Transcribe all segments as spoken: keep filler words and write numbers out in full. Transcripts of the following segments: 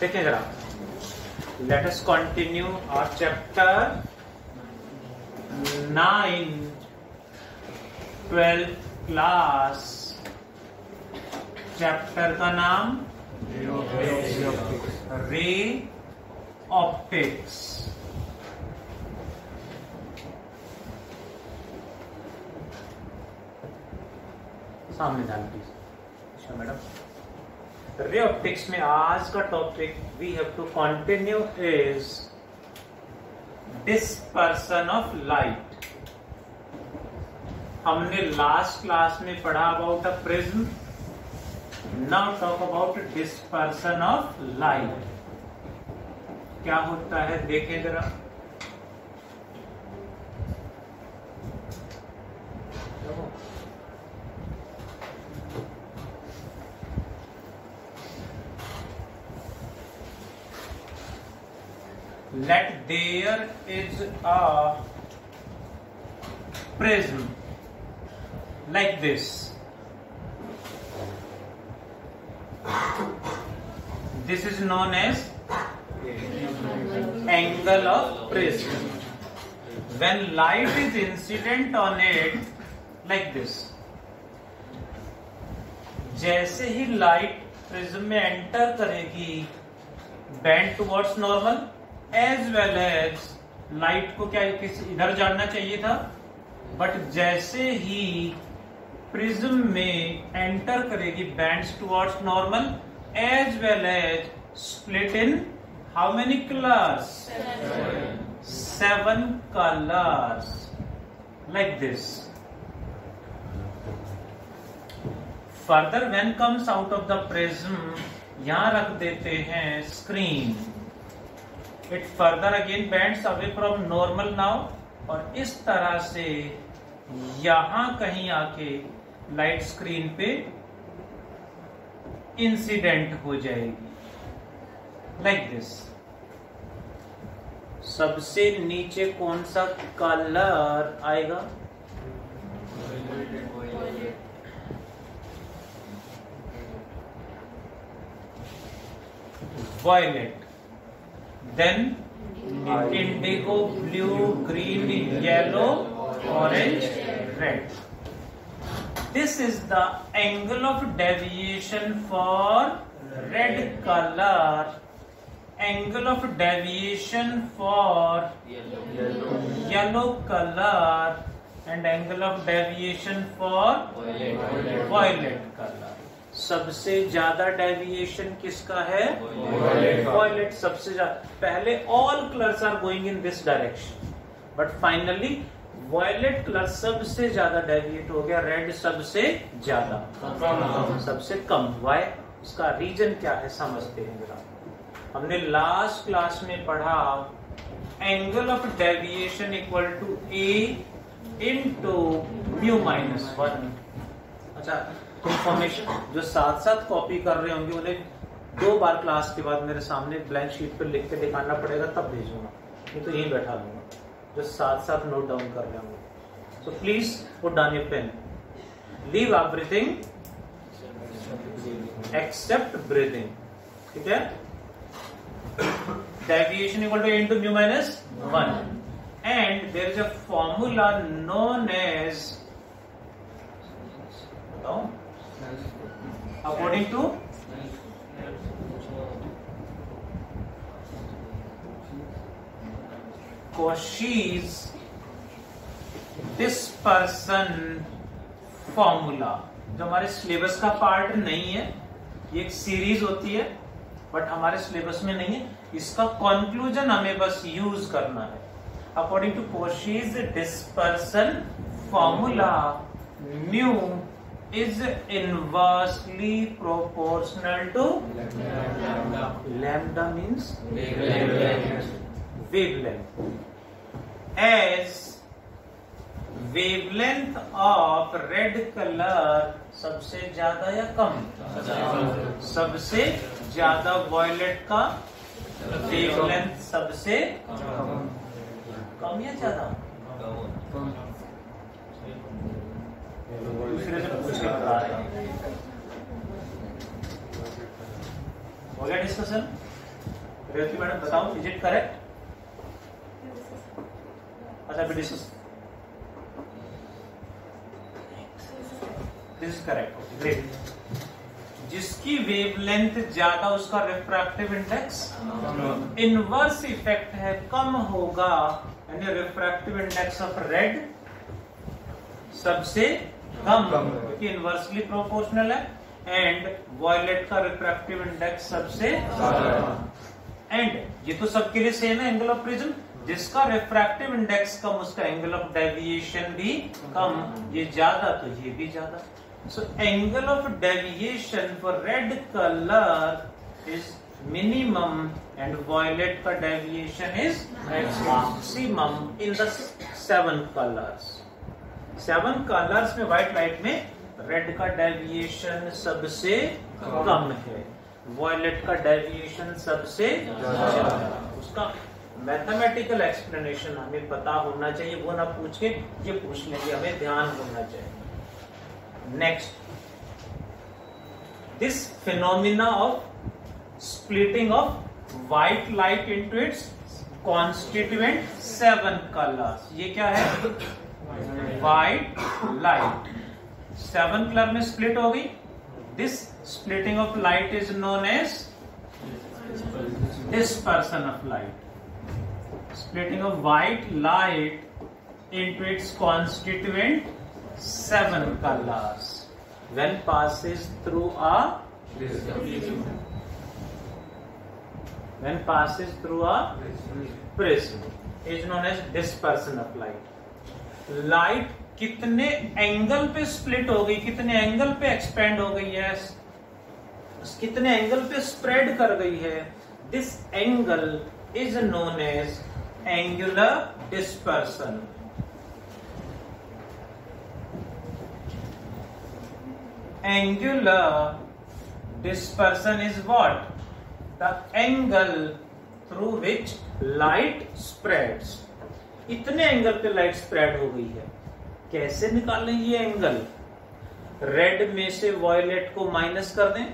देखिए जरा, let us continue our chapter nine, twelfth class. Chapter का नाम रे ऑप्टिक्स। सामने ध्यान प्लीज। अच्छा मैडम, रे ऑप्टिक्स में आज का topic we have to continue is dispersion of light. हमने लास्ट क्लास में पढ़ा about a prism, now talk about dispersion of light. क्या होता है देखें जरा। Let there is a prism like this. This is known as angle of prism. When light is incident on it like this, जैसे ही light prism में enter करेगी, bend towards normal, as well as light को क्या किस इधर जाना चाहिए था, बट जैसे ही प्रिज्म में एंटर करेगी bends towards normal as well as split in how many colours, seven colours like this. Further when comes out of the prism, यहां रख देते हैं screen. It further again bends away from normal now, और इस तरह से यहां कहीं आके लाइट स्क्रीन पे इंसिडेंट हो जाएगी लाइक दिस। सबसे नीचे कौन सा कलर आएगा? Violet, then indigo, blue, green, yellow, orange, red. This is the angle of deviation for red color, angle of deviation for yellow, yellow color, and angle of deviation for violet, violet color. सबसे ज्यादा deviation किसका है? Violet सबसे ज्यादा। पहले all colours are going in this direction, but finally violet colour सबसे ज्यादा deviate हो गया, रेड सबसे ज्यादा, सबसे कम। वाई? उसका रीजन क्या है समझते हैं जरा। हमने लास्ट क्लास में पढ़ा angle of deviation equal to A into mu minus one. अच्छा, इंफॉर्मेशन जो साथ साथ कॉपी कर रहे होंगे उन्हें दो बार क्लास के बाद मेरे सामने ब्लैंक शीट पर लिख के दिखाना पड़ेगा, तब भेजूंगा, नहीं तो यहीं बैठा लूंगा। जो साथ साथ नोट डाउन कर रहे होंगे, so please put down your pen, leave everything except breathing. ठीक है? Deviation equal to A into mu minus one, and there is a formula known as, बताओ, according to Cauchy's dispersion formula, जो हमारे syllabus का part नहीं है, ये एक सीरीज होती है बट हमारे सिलेबस में नहीं है। इसका कंक्लूजन हमें बस यूज करना है। According to Cauchy's dispersion formula, mu is inversely proportional to lambda. Lambda means wavelength. Wavelength. As wavelength of red color सबसे ज्यादा या कम? सबसे ज्यादा। वॉयलेट का वेवलेंथ सबसे कम या ज्यादा? दूसरे से पूछ के बता रहे हैं। हो गया डिस्कशन? रेवती मैडम बताओ, इज इट करेक्ट? अच्छा बेटी दिस इज करेक्ट, ग्रेट। जिसकी वेवलेंथ ज्यादा उसका रिफ्रैक्टिव इंडेक्स इनवर्स इफेक्ट है, कम होगा, यानी रिफ्रैक्टिव इंडेक्स ऑफ रेड सबसे कम, क्योंकि इनवर्सली प्रोपोर्शनल है, एंड वॉयलेट का रिफ्रैक्टिव इंडेक्स सबसे ज्यादा। एंड ये तो सबके लिए सेम है, एंगल ऑफ प्रिज्म, जिसका रिफ्रैक्टिव इंडेक्स कम उसका एंगल ऑफ डेविएशन भी कम, ये ज्यादा तो ये भी ज्यादा। So angle of deviation for red color is minimum and violet का deviation is maximum in the seven colors. Seven colors में white light में red का deviation सबसे कम है, violet का deviation सबसे ज्यादा। उसका मैथमेटिकल एक्सप्लेनेशन हमें पता होना चाहिए, वो ना पूछ के ये पूछ लेंगे, हमें ध्यान होना चाहिए। Next, this phenomena of splitting of white light into its constituent seven colors, ये क्या है? White light seven color में split हो गई। This splitting of light is known as dispersion of light. Splitting of white light into its constituent seven colors when passes through a prism. When passes through a prism is known as dispersion of light. Light कितने angle पे split हो गई, कितने angle पे expand हो गई है, कितने एंगल पे स्प्रेड कर गई है, this angle is known as angular dispersion. Angular dispersion is what? The angle through which light spreads. इतने एंगल पे लाइट स्प्रेड हो गई है, कैसे निकालें ये एंगल? रेड में से वॉयलेट को माइनस कर दें,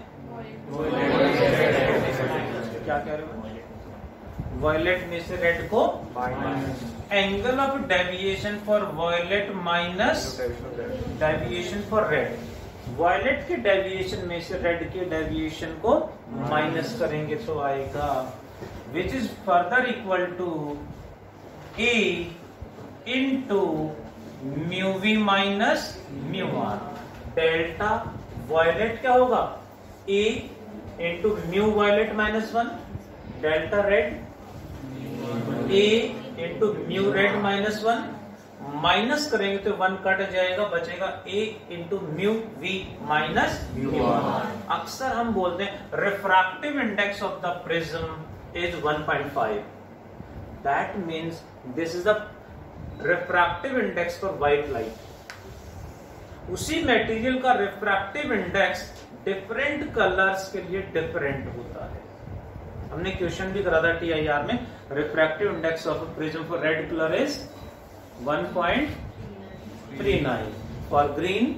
क्या कह रहे हो? वॉयलेट में से रेड को minus, angle of deviation for violet minus deviation for red. Violet के डेविएशन में से रेड के डेविएशन को माइनस करेंगे तो आएगा which is further equal to A into mu V minus mu R. Delta violet क्या होगा? A into mu violet minus one, delta red A into mu red minus one, minus करेंगे तो one cut जाएगा, बचेगा A into mu V minus mu R. अक्सर हम बोलते हैं refractive index of the prism is one point five, that means this is the refractive index for white light. उसी material का रिफ्रैक्टिव इंडेक्स डिफरेंट कलर्स के लिए different होता है। हमने क्वेश्चन भी करा था टी आई आर में, refractive index of prism for red colour is one point three nine, for green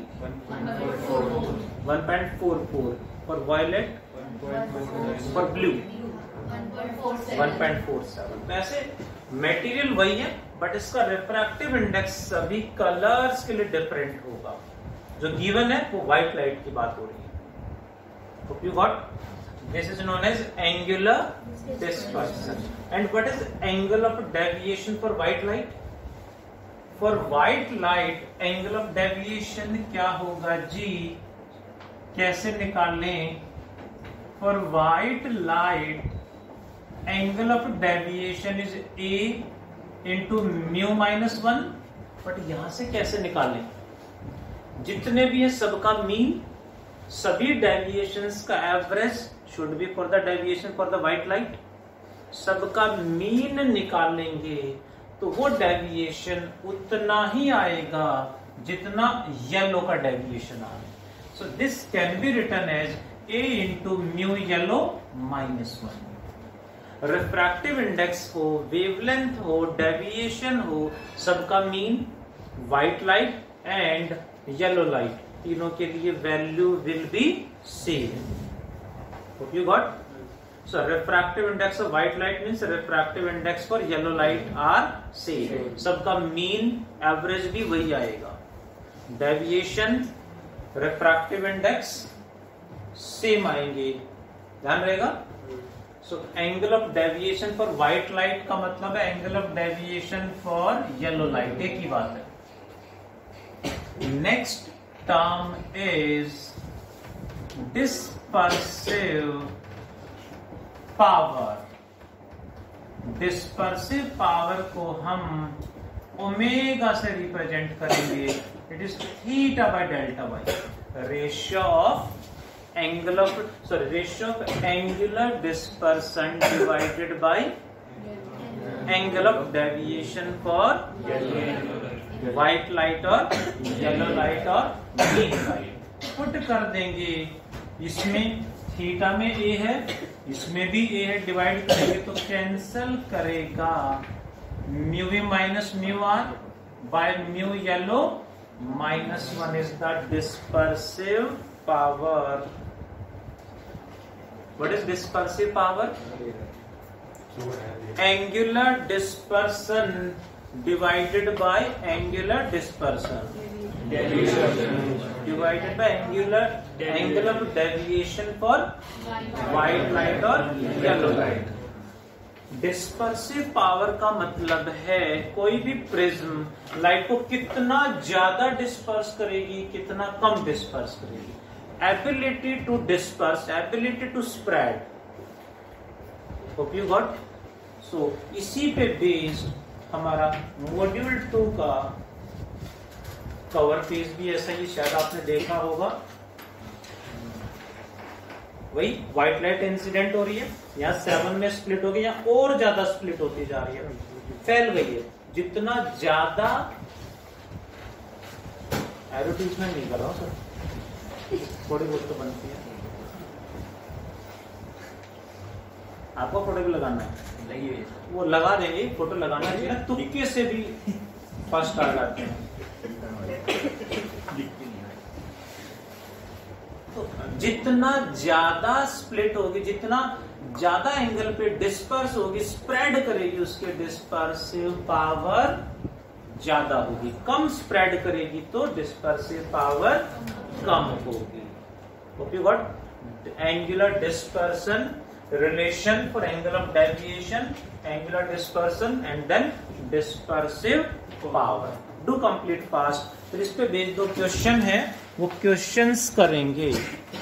one point four four, for violet, for blue one point four seven. वैसे material वही है, but इसका refractive index सभी colours के लिए different होगा। जो given है वो व्हाइट लाइट की बात हो रही है। Hope you got. This is known as angular dispersion. And what is angle of deviation for white light? For white light, angle of deviation क्या होगा जी? कैसे निकालें? For white light, angle of deviation is A into mu minus one. But यहां से कैसे निकालें? जितने भी है सबका मीन, सभी डेविएशंस का average should be for the deviation for the white light. सबका मीन निकालेंगे तो वो डेविएशन उतना ही आएगा जितना येलो का डेविएशन आए। So this can be written as A into mu yellow minus one. Refractive index हो, वेवलेंथ हो, डेविएशन हो, सबका mean white light and yellow light तीनों के लिए value will be same. Hope you got. So refractive index of white light means refractive index for yellow light are same. सबका mean average भी वही आएगा. Deviation, refractive index same आएंगे. ध्यान रहेगा. So angle of deviation for white light का मतलब है angle of deviation for yellow light. एक ही बात है. Next term is dispersive power. Dispersive power को हम ओमेगा से रिप्रेजेंट करेंगे. It is theta by delta by ratio of angle of sorry ratio of angular dispersion divided by angle of deviation for white light और yellow light और green light. Put कर देंगे. इसमें theta में ए है, इसमें भी ए है, डिवाइड करेंगे तो कैंसल करेगा mu V minus mu R by mu yellow minus one is the dispersive power. What is dispersive power? Angular dispersion divided by angular dispersion divided by angular angle of deviation for white light और yellow light. Dispersive power का मतलब है कोई भी prism light को कितना ज्यादा disperse करेगी, कितना कम डिस्पर्स करेगी. Ability to disperse, ability to spread. Hope you got. So इसी पे बेस्ड हमारा मॉड्यूल टू का कवर पेज भी ऐसा ही शायद आपने देखा होगा. वही व्हाइट लाइट इंसिडेंट हो रही है, यहाँ सेवन में स्प्लिट हो गई, यहाँ और ज्यादा स्प्लिट होती जा रही है, फैल गई है. जितना ज्यादा एडवर्टीजमेंट नहीं कर रहा हूं सर, थोड़ी बहुत तो बनती है. आपको फोटो भी लगाना है, लगी वो लगा देंगे. फोटो लगाना चाहिए ना, तुक्के से भी फर्स्ट आ जाते हैं. तो जितना ज्यादा स्प्लिट होगी, जितना ज्यादा एंगल पे डिस्पर्स होगी, स्प्रेड करेगी, उसके डिस्पर्सिव पावर ज्यादा होगी. कम स्प्रेड करेगी तो डिस्पर्सिव पावर कम होगी. Hope you got. Angular dispersion relation for angle of deviation, angular dispersion and then dispersive power. Do complete fast. फिर इस पे बेस्ड दो क्वेश्चन है, वो क्वेश्चंस करेंगे.